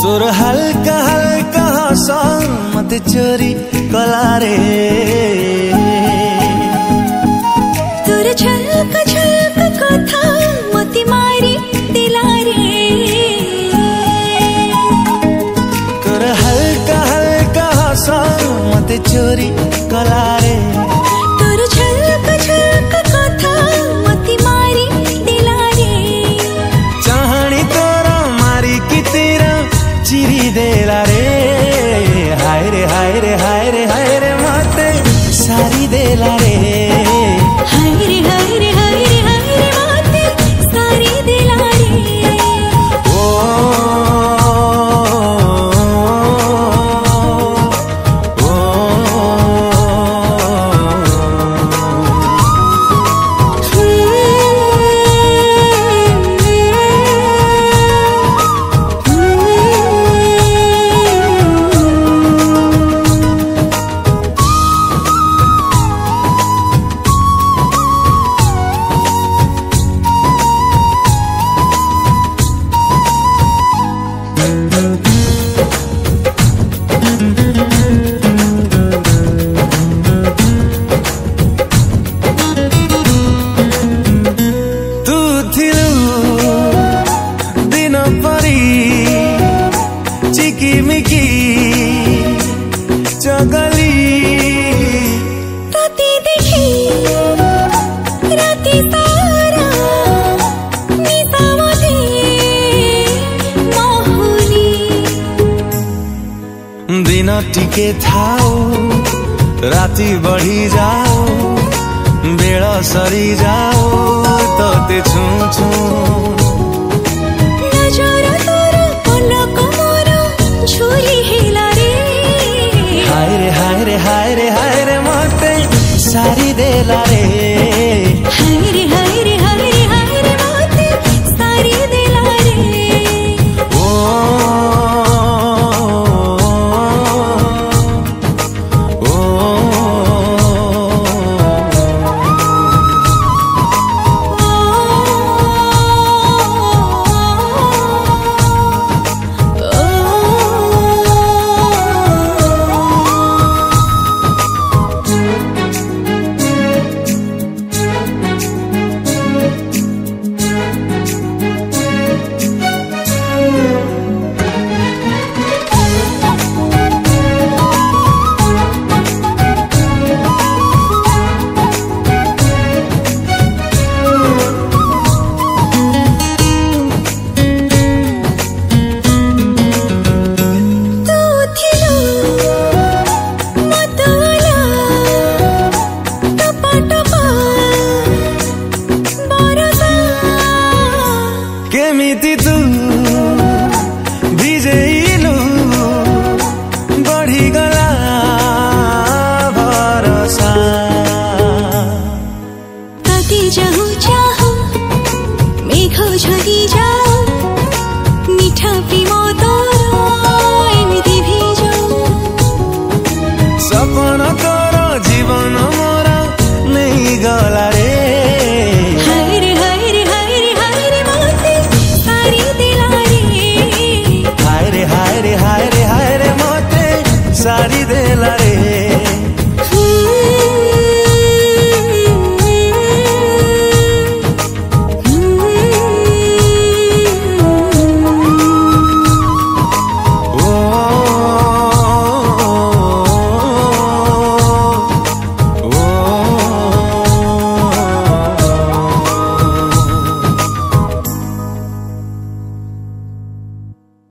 तोर हल्का हल्का हसन मते चोरी कलारे तोर छलक छलक कथा मते मारी दिलारे तोर हल्का हल्का हसन मते चोरी कलारे तोर छलक छलक कथा मते मारी दिलारे चाहनी तोरा मारी की तेरा चिरी देला रे हाय रे हाय रे हाय रे हाय रे मते सारी देला रे हाय रे हाय रे हाय रे हाय रे मते सारी दिला रे ओ चगली राती देखी राती सारा निसावती मोहनी दिन टिके थाओ राती बढ़ी जाओ बेड़ा सरी जाओ तोते छू छू नजर तोर पलक मोर छुरी हेला रे हाय रे हाय रे हाय रे हाय रे मते सारी देला रे हाय रे हाय रे हाय रे हाय रे मते सारी दिला रे ओ केमिति तू